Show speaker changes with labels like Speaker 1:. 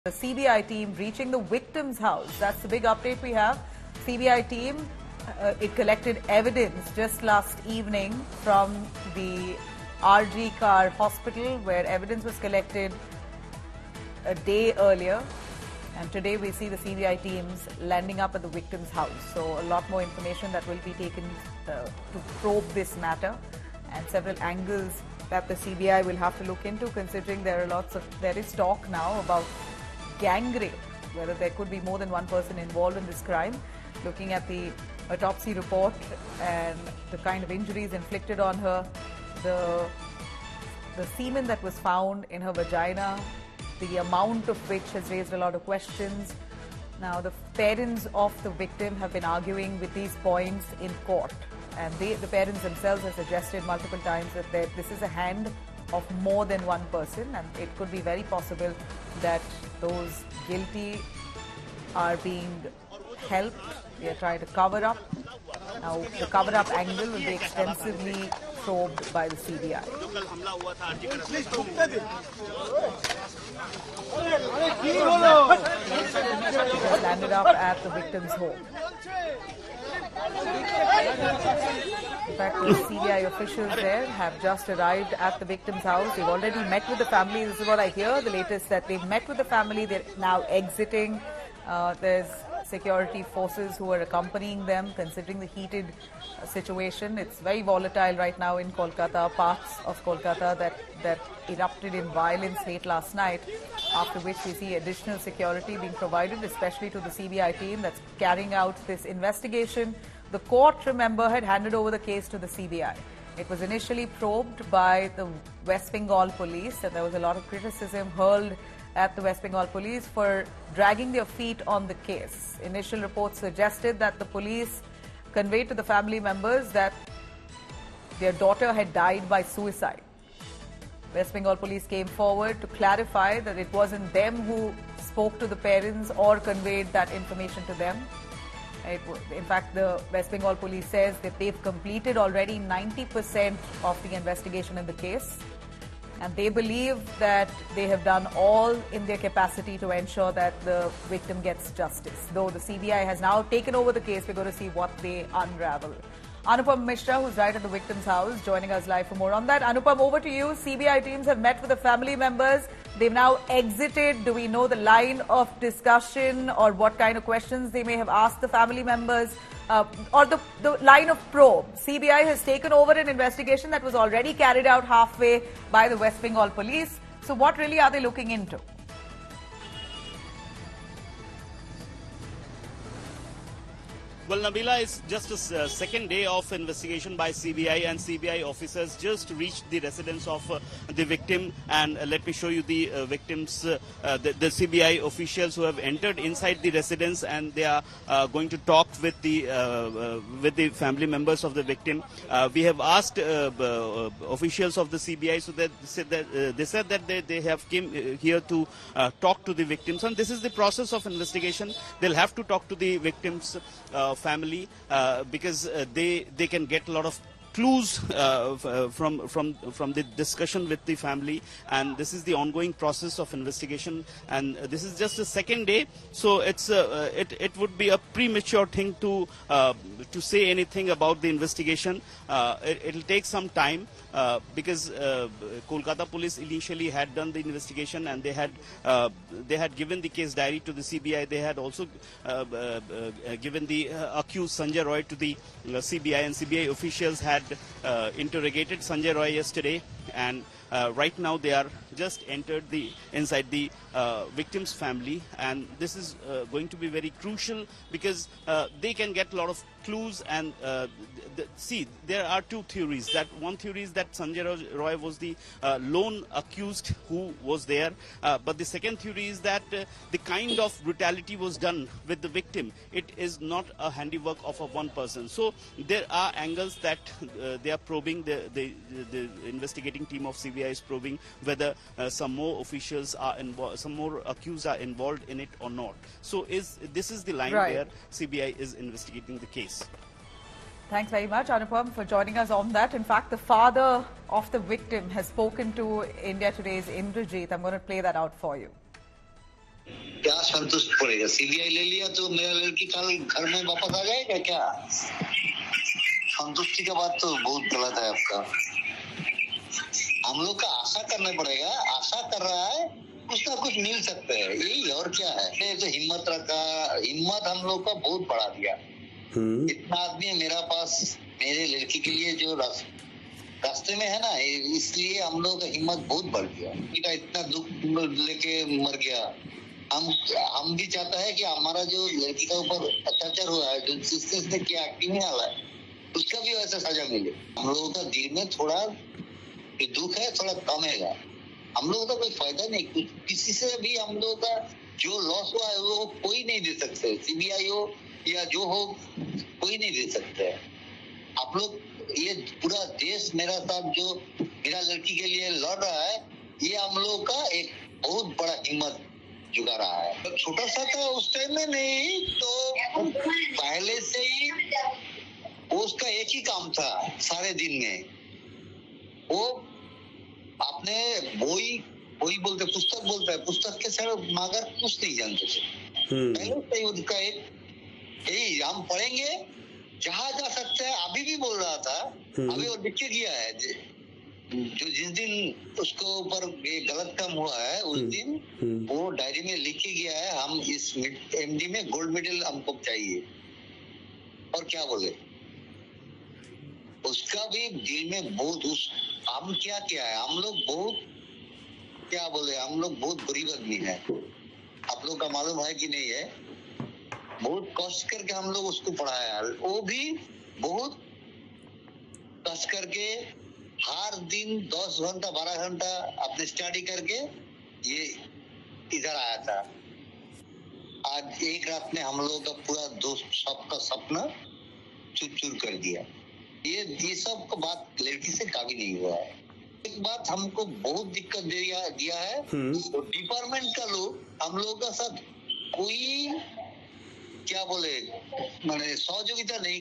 Speaker 1: The CBI team reaching the victim's house. That's the big update we have. CBI team, it collected evidence just last evening from the RG Kar hospital where evidence was collected a day earlier. And today we see the CBI teams landing up at the victim's house. So a lot more information that will be taken to probe this matter, and several angles that the CBI will have to look into, considering there is talk now about gang rape, whether there could be more than one person involved in this crime. Looking at the autopsy report and the kind of injuries inflicted on her, the semen that was found in her vagina, the amount of which has raised a lot of questions. Now, the parents of the victim have been arguing with these points in court, and the parents themselves have suggested multiple times that this is a hand of more than one person, and it could be very possible that those guilty are being helped. They are trying to cover up. Now, the cover-up angle will be extensively probed by the CBI. Has landed up at the victim's home. In fact, the CBI officials there have just arrived at the victim's house. They've already met with the family. This is what I hear. The latest that they've met with the family. They're now exiting. There's security forces who are accompanying them, considering the heated situation. It's very volatile right now in Kolkata, parts of Kolkata that erupted in violence late last night, after which we see additional security being provided, especially to the CBI team that's carrying out this investigation. The court, remember, had handed over the case to the CBI. It was initially probed by the West Bengal police, and there was a lot of criticism hurled at the West Bengal police for dragging their feet on the case. Initial reports suggested that the police conveyed to the family members that their daughter had died by suicide. West Bengal police came forward to clarify that it wasn't them who spoke to the parents or conveyed that information to them. In fact, the West Bengal police says that they've completed already 90% of the investigation in the case, and they believe that they have done all in their capacity to ensure that the victim gets justice. Though the CBI has now taken over the case, we're going to see what they unravel. Anupam Mishra, who's right at the victim's house, joining us live for more on that. Anupam, over to you. CBI teams have met with the family members. They've now exited. Do we know the line of discussion or what kind of questions they may have asked the family members? Or the line of probe? CBI has taken over an investigation that was already carried out halfway by the West Bengal police. So what really are they looking into?
Speaker 2: Well, Nabila, it's just a second day of investigation by CBI, and CBI officers just reached the residence of the victim. And let me show you the victims, the CBI officials who have entered inside the residence, and they are going to talk with the family members of the victim. We have asked officials of the CBI, so that they said that they have came here to talk to the victims, and this is the process of investigation. They'll have to talk to the victims' family because they can get a lot of clues from the discussion with the family, and this is the ongoing process of investigation, and this is just the second day, so it would be a premature thing to say anything about the investigation. It'll take some time because Kolkata police initially had done the investigation, and they had given the case diary to the CBI. They had also given the accused Sanjay Roy to the CBI, and CBI officials had interrogated Sanjay Roy yesterday, and right now they are just entered inside the victim's family, and this is going to be very crucial because they can get a lot of clues. And see, there are two theories. That one theory is that Sanjay Roy was the lone accused who was there, but the second theory is that the kind of brutality was done with the victim, it is not a handiwork of one person. So there are angles that they are probing. The investigating team of CBI is probing whether some more officials are involved, some more accused are involved in it or not. So this is the line where CBI is investigating the case.
Speaker 1: Thanks very much, Anupam, for joining us on that. In fact, the father of the victim has spoken to India Today's Indrajit. I'm going to play that out for you.
Speaker 3: क्या संतुष्ट पड़ेगा? CBI ले लिया तो मेरा लड़की कल घर में वापस आ जाएगा क्या? संतुष्टि का बात तो बहुत गलत है आपका। हम लोग का आशा करना पड़ेगा, आशा कर रहा है कुछ ना कुछ मिल सकता है, यही और क्या है। तो हिम्मत रखा, हिम्मत हम लोग का बहुत बढ़ा दिया। इतना आदमी मेरा पास मेरे लड़की के लिए जो रास्ते में है ना, इसलिए हम लोग का हिम्मत बहुत बढ़ गया। इतना दुख लेके मर गया। हम भी चाहता है कि हमारा जो लड़की का ऊपर अत्याचार हुआ है, जो सिस्टर्स ने किया, क्रिमिनल है, उसका भी वैसा सजा मिले। हम लोगों का दिल में थोड़ा दुख है, थोड़ा कमेगा। हम लोगों का कोई फायदा नहीं, किसी से भी हम लोगों का जो लॉस हुआ है वो कोई नहीं दे सकते। सीबीआई हो या जो हो, कोई नहीं दे सकते। आप लोग, ये पूरा देश मेरा साथ जो मेरा लड़की के लिए लड़ रहा है, ये हम लोग का एक बहुत बड़ा हिम्मत जुगा रहा है। तो छोटा सा था उस टाइम में, नहीं तो पहले से ही उसका एक ही काम था सारे दिन में। वो आपने वही बोलते, पुस्तक बोलता है, पुस्तक के सर मगर कुछ नहीं जानते थे। पहले से उसका एक यही, हम पढ़ेंगे जहाँ जा सकते हैं। अभी भी बोल रहा था, अभी वो लिख के गया है जो जिस दिन उसको ऊपर ये गलत काम हुआ है, उस दिन वो डायरी में लिख के गया है, हम इस एमडी में गोल्ड मेडल हमको चाहिए। और क्या बोले, उसका भी दिल में बहुत हम क्या है, हम लोग बहुत क्या बोले, हम लोग बहुत गरीब आदमी है। आप लोग का मालूम है कि नहीं है? बहुत कष्ट करके हम लोग उसको पढ़ाया, वो भी बहुत कष्ट करके हर दिन 10 घंटा 12 घंटा अपने स्टडी करके ये इधर आया था। आज एक रात में हम लोगों का पूरा दोस्त सबका सपना चूर कर दिया। ये सब का बात लड़की से कभी नहीं हुआ है। एक बात हमको बहुत दिक्कत दिया है, तो डिपार्टमेंट का लोग हम लोगों का साथ कोई क्या बोले, माने सहयोगिता नहीं